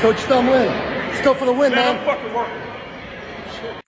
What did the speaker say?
Coach Tomlin. Let's go for the win, man. I'm fucking working.